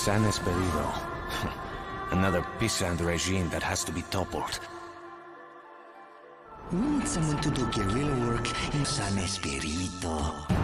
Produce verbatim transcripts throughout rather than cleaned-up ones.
San Esperito. Another peasant regime that has to be toppled. We need someone to do guerrilla work in San Esperito.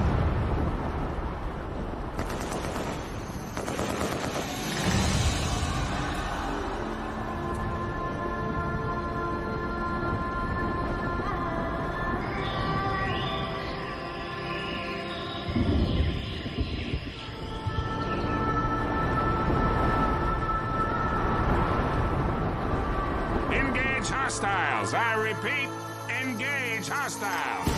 Engage hostiles. I repeat, engage hostiles.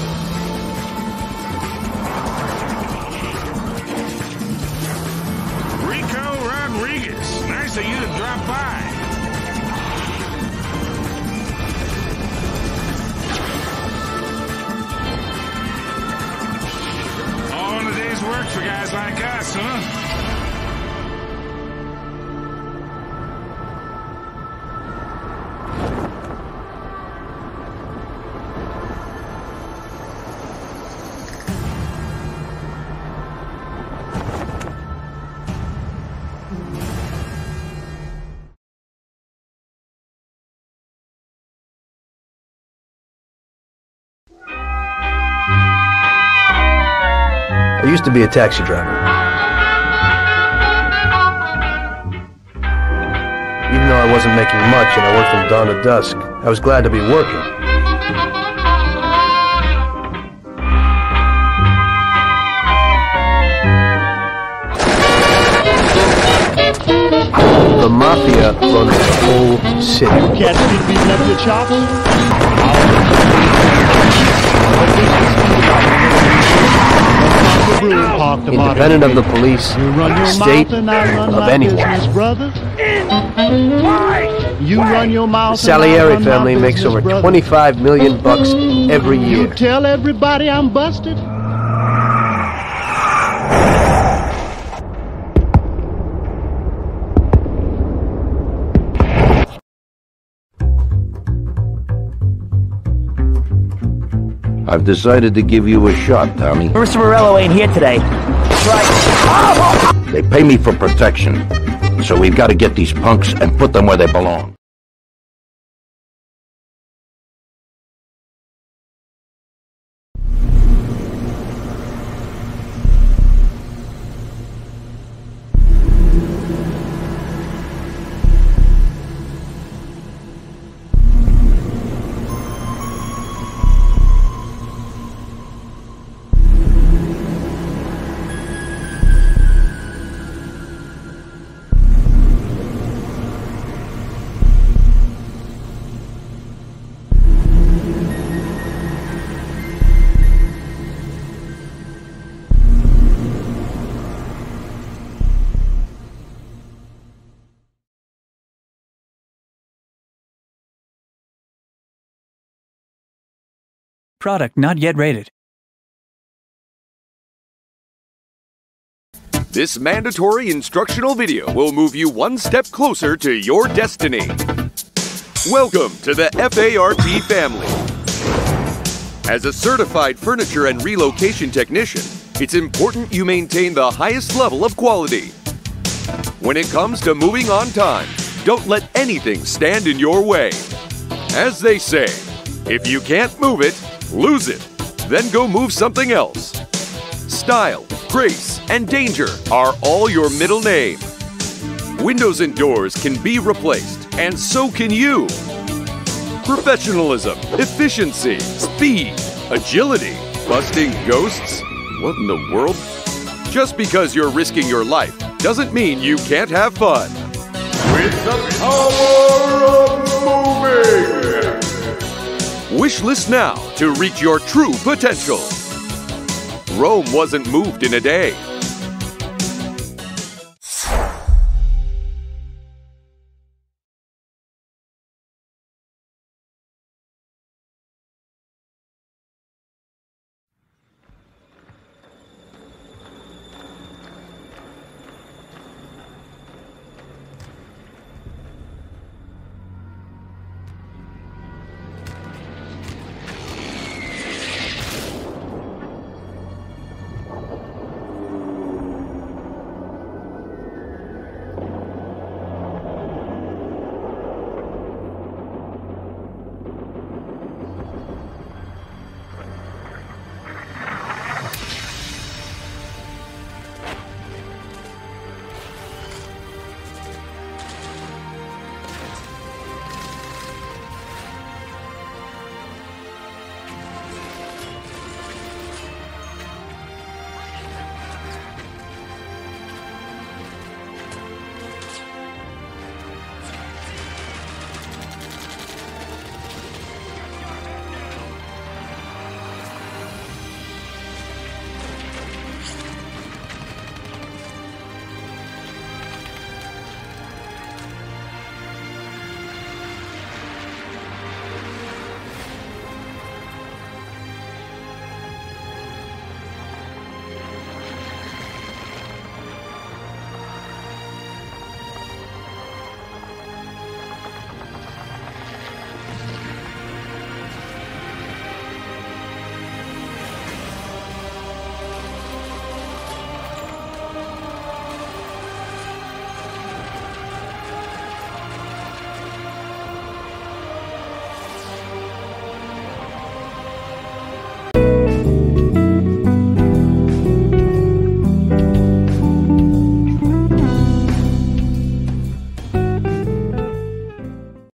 Rico Rodriguez, nice of you to drop by. All in a day's work for guys like us, huh? I used to be a taxi driver. Even though I wasn't making much and I worked from dawn to dusk, I was glad to be working. The mafia runs the whole city. You catch me beating up your chops? Independent of the police, state, of anyone. You run your mouth. The Salieri family makes over twenty-five million bucks every year. You tell everybody I'm busted. I've decided to give you a shot, Tommy. Mister Morello ain't here today. That's right. They pay me for protection, so we've got to get these punks and put them where they belong. Product not yet rated. This mandatory instructional video will move you one step closer to your destiny. Welcome to the F A R T family. As a certified furniture and relocation technician, it's important you maintain the highest level of quality. When it comes to moving on time, don't let anything stand in your way. As they say, if you can't move it, lose it. Then go move something else. Style, grace, and danger are all your middle name. Windows and doors can be replaced, and so can you. Professionalism, efficiency, speed, agility, busting ghosts. What in the world? Just because you're risking your life doesn't mean you can't have fun. With the power of moving! Wish list now to reach your true potential. Rome wasn't moved in a day.